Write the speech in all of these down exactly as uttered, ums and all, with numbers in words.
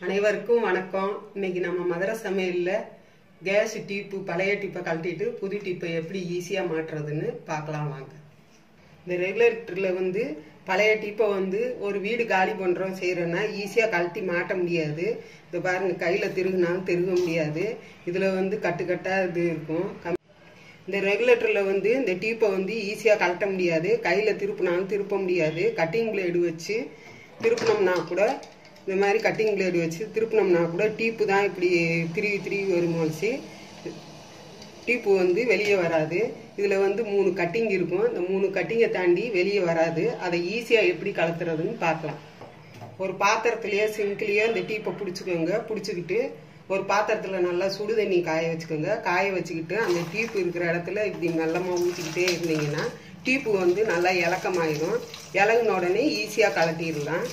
அனைவருக்கும் வணக்கம். இன்னைக்கு நம்ம மதுரை சமையல்ல கேஸ் டீப்பு பழைய டீப்பை கழட்டிட்டு புது டீப்பை எப்படி ஈஸியா மாற்றுறதுன்னு பார்க்கலாம் வாங்க. இந்த ரெகுலேட்டர்ல வந்து பழைய டீப்பை வந்து ஒரு வீடு காலி பண்றோம் செய்யறோம்னா ஈஸியா கழட்டி மாட்ட முடியாது. இதை பாருங்க, கையில திருகுனாலும் திருக முடியாது. இதுல வந்து கட்டு கட்டா இது இருக்கும். இந்த ரெகுலேட்டர்ல வந்து இந்த டீப்பை வந்து ஈஸியா கழட்ட முடியாது. கையில திருப்பினாலும் திருப்ப முடியாது. கட்டிங் பிளேடு வச்சு திருப்பினோம்னா கூட இந்த மாதிரி கட்டிங் பிளேடு வச்சு திருப்பினோம்னா கூட டீப்பு தான் இப்படி திருவி திருவி வருமோச்சு டீப்பு வந்து வெளியே வராது. இதில் வந்து மூணு கட்டிங் இருக்கும். இந்த மூணு கட்டிங்கை தாண்டி வெளியே வராது. அதை ஈஸியாக எப்படி கலத்துறதுன்னு பார்க்கலாம். ஒரு பாத்திரத்துலேயோ சிங்க்லேயோ இந்த டீப்பை பிடிச்சிக்கோங்க. பிடிச்சிக்கிட்டு ஒரு பாத்திரத்தில் நல்லா சுடு தண்ணி காய வச்சுக்கோங்க. காய வச்சுக்கிட்டு அந்த டீப்பு இருக்கிற இடத்துல இப்படி நல்லமாக ஊற்றிக்கிட்டே இருந்தீங்கன்னா டீப்பு வந்து நல்லா இலக்கமாயிடும். இலங்கின உடனே ஈஸியாக கலட்டிடலாம்.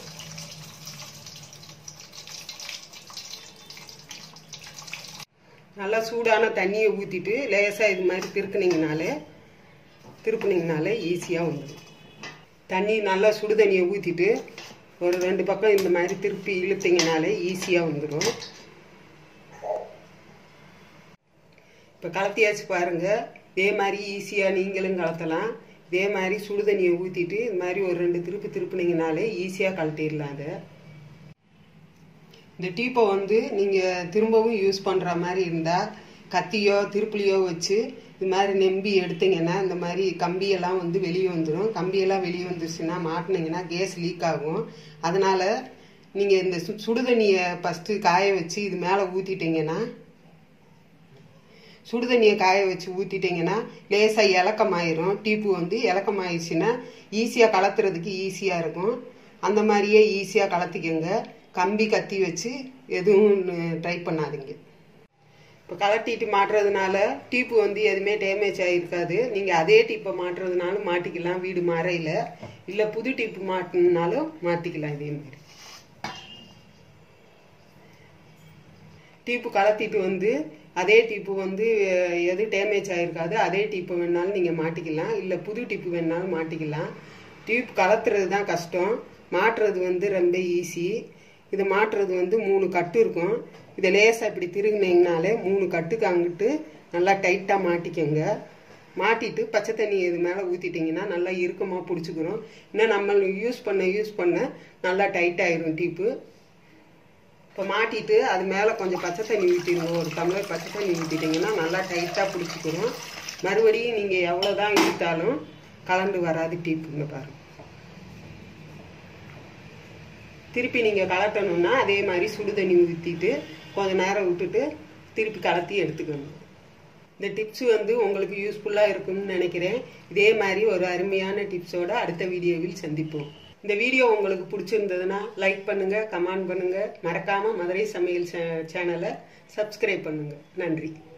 நல்லா சூடான தண்ணியை ஊற்றிட்டு லேசாக இது மாதிரி திருக்குனீங்கனாலே திருப்புனீங்கனாலே ஈஸியாக வந்துடும். தண்ணி நல்லா சுடு தண்ணியை ஊற்றிட்டு ஒரு ரெண்டு பக்கம் இந்த மாதிரி திருப்பி இழுத்தீங்கனாலே ஈஸியாக வந்துடும். இப்போ கலத்தியாச்சு பாருங்க. இதே மாதிரி ஈஸியாக நீங்களும் கலத்தலாம். இதே மாதிரி சுடு தண்ணியை ஊற்றிட்டு இது மாதிரி ஒரு ரெண்டு திருப்பு திருப்புனீங்கனாலே ஈஸியாக கலட்டிடலாம். அதை இந்த டீப்பை வந்து நீங்கள் திரும்பவும் யூஸ் பண்ணுற மாதிரி இருந்தால் கத்தியோ திருப்புளியோ வச்சு இது மாதிரி நெம்பி எடுத்தீங்கன்னா இந்த மாதிரி கம்பியெல்லாம் வந்து வெளியே வந்துடும். கம்பியெல்லாம் வெளியே வந்துருச்சுன்னா மாட்டினீங்கன்னா கேஸ் லீக் ஆகும். அதனால் நீங்கள் இந்த சு சுடுதண்ணியை ஃபஸ்ட்டு காய வச்சு இது மேலே ஊற்றிட்டீங்கன்னா சுடுதண்ணியை காய வச்சு ஊற்றிட்டிங்கன்னா லேசாக இலக்கமாயிரும். டீப்பு வந்து இலக்கமாயிடுச்சுன்னா ஈஸியாக கலத்துறதுக்கு ஈஸியாக இருக்கும். அந்த மாதிரியே ஈஸியாக கலத்திக்கோங்க. கம்பி கத்தி வச்சு எதுவும் ட்ரை பண்ணாதீங்க. இப்போ கலட்டிட்டு மாட்டுறதுனால டீப்பு வந்து எதுவுமே டேமேஜ் ஆகிருக்காது. நீங்கள் அதே டீப்பை மாட்டுறதுனாலும் மாட்டிக்கலாம் வீடு மறையில். இல்லை புது டீப்பு மாட்டினாலும் மாட்டிக்கலாம். இதே மாதிரி டீப்பு கலத்திட்டு வந்து அதே டீப்பு வந்து எது டேமேஜ் ஆகிருக்காது. அதே டீப்பு வேணாலும் நீங்கள் மாட்டிக்கலாம். இல்லை புது டீப்பு வேணாலும் மாட்டிக்கலாம். டீப்பு கலத்துறது தான் கஷ்டம். மாட்டுறது வந்து ரொம்ப ஈஸி. இது மாட்டுறது வந்து மூணு கட்டு இருக்கும். இதை லேசாக இப்படி திருகுனீங்கனாலே மூணு கட்டுக்கு அங்கிட்டு நல்லா டைட்டாக மாட்டிக்கோங்க. மாட்டிட்டு பச்சை தண்ணி இது மேலே ஊற்றிட்டிங்கன்னா நல்லா இறுக்கமாக பிடிச்சிக்கிறோம். இன்னும் நம்ம யூஸ் பண்ண யூஸ் பண்ண நல்லா டைட்டாகிடும் டீப்பு. இப்போ மாட்டிட்டு அது மேலே கொஞ்சம் பச்சை தண்ணி ஊற்றிடுங்க. ஒரு டம்ளர் பச்சை தண்ணி ஊற்றிட்டிங்கன்னா நல்லா டைட்டாக பிடிச்சிக்கிறோம். மறுபடியும் நீங்கள் எவ்வளோ தான் இழுத்தாலும் கலண்டு வராது டீப்புங்க பாருங்கள். திருப்பி நீங்கள் கலட்டணும்னா அதே மாதிரி சுடு தண்ணி ஊற்றிட்டு கொஞ்சம் நேரம் விட்டுட்டு திருப்பி கலத்தி எடுத்துக்கணும். இந்த டிப்ஸ் வந்து உங்களுக்கு யூஸ்ஃபுல்லாக இருக்கும்னு நினைக்கிறேன். இதே மாதிரி ஒரு அருமையான டிப்ஸோட அடுத்த வீடியோவில் சந்திப்போம். இந்த வீடியோ உங்களுக்கு பிடிச்சிருந்ததுன்னா லைக் பண்ணுங்கள், கமெண்ட் பண்ணுங்கள். மறக்காமல் மதுரை சமையல் சேனலை சப்ஸ்கிரைப் பண்ணுங்கள். நன்றி.